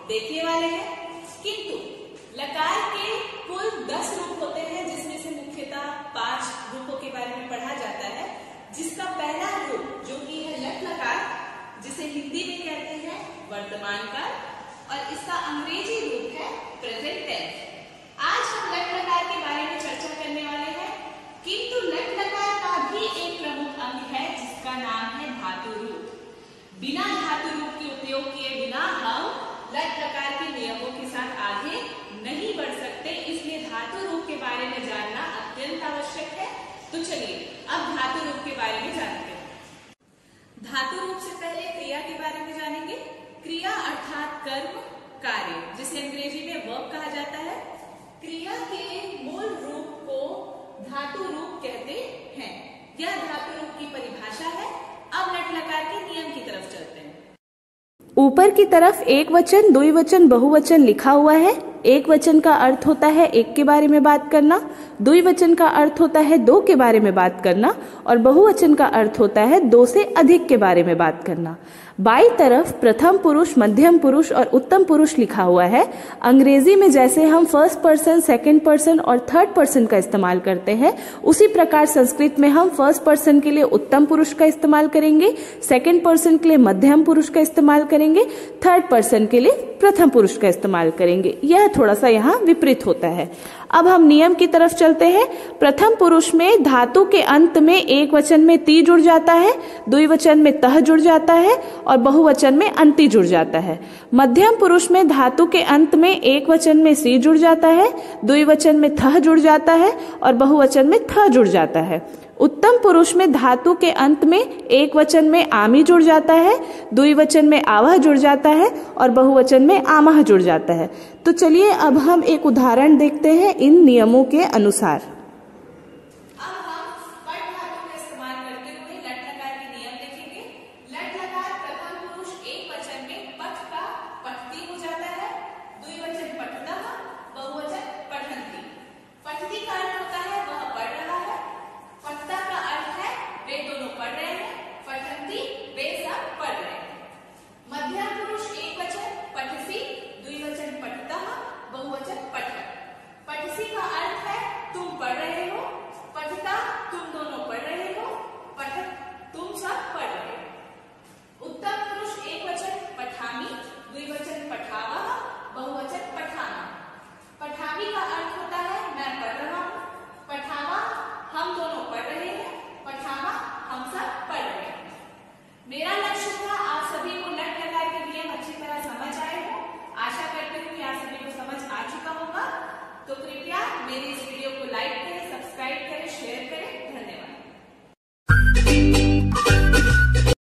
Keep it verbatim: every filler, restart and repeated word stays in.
देखने वाले हैं। किंतु लकार के कुल दस रूप होते हैं, जिसमें से मुख्यतः पांच रूपों के बारे में पढ़ा जाता है, जिसका पहला रूप जो कि है लट लकार, जिसे हिंदी में कहते हैं वर्तमान काल, और इसका अंग्रेजी रूप है प्रेजेंट टेंस। आज हम लट लकार के बारे में चर्चा करने वाले हैं, किंतु लट लकार का भी एक प्रमुख अंग है जिसका नाम है धातु रूप। बिना धातु रूप के उपयोग किए बिना हम लट लकार के नियमों के साथ आगे नहीं बढ़ सकते, इसलिए धातु रूप के बारे में जानना अत्यंत आवश्यक है। तो चलिए अब धातु रूप के बारे में जानते हैं। धातु रूप से पहले क्रिया के बारे में जानेंगे। क्रिया अर्थात कर्म, कार्य, जिसे अंग्रेजी में वर्ब कहा जाता है। क्रिया के मूल रूप को धातु रूप कहते हैं। यह धातु रूप की परिभाषा है। अब लट लकार के नियम की तरफ चलते हैं। ऊपर की तरफ एक वचन, द्विवचन, बहुवचन लिखा हुआ है। एक वचन का अर्थ होता है एक के बारे में बात करना, द्विवचन का अर्थ होता है दो के बारे में बात करना, और बहुवचन का अर्थ होता है दो से अधिक के बारे में बात करना। बाई तरफ प्रथम पुरुष, मध्यम पुरुष और उत्तम पुरुष लिखा हुआ है। अंग्रेजी में जैसे हम फर्स्ट पर्सन, सेकंड पर्सन और थर्ड पर्सन का इस्तेमाल करते हैं, उसी प्रकार संस्कृत में हम फर्स्ट पर्सन के लिए उत्तम पुरुष का इस्तेमाल करेंगे, सेकंड पर्सन के लिए मध्यम पुरुष का इस्तेमाल करेंगे, थर्ड पर्सन के लिए प्रथम पुरुष का इस्तेमाल करेंगे। यह थोड़ा सा यहाँ विपरीत होता है। अब हम नियम की तरफ चलते हैं। प्रथम पुरुष में धातु के अंत में एक वचन में ती जुड़ जाता है, द्विवचन में तह जुड़ जाता है और बहुवचन में अंति जुड़ जाता है। मध्यम पुरुष में धातु के अंत में एक वचन में सी जुड़ जाता है, द्विवचन में थह जुड़ जाता है और बहुवचन में थ जुड़ जाता है। उत्तम पुरुष में धातु के अंत में एक वचन में आमी जुड़ जाता है, द्विवचन में आवह जुड़ जाता है और बहुवचन में आमह जुड़ जाता है। तो चलिए अब हम एक उदाहरण देखते हैं इन नियमों के अनुसार।